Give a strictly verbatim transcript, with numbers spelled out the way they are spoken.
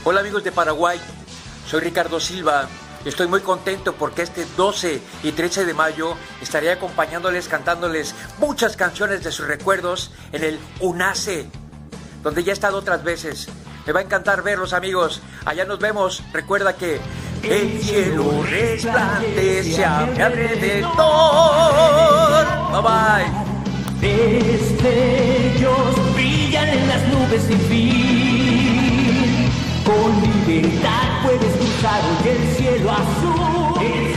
Hola amigos de Paraguay, soy Ricardo Silva. Estoy muy contento porque este doce y trece de mayo estaré acompañándoles, cantándoles muchas canciones de sus recuerdos en el UNACE, donde ya he estado otras veces. Me va a encantar verlos, amigos. Allá nos vemos. Recuerda que el cielo resplandece a mi alrededor. Bye bye. Destellos brillan en las nubes sin fin. Con libertad puedes cruzar hoy el cielo azul.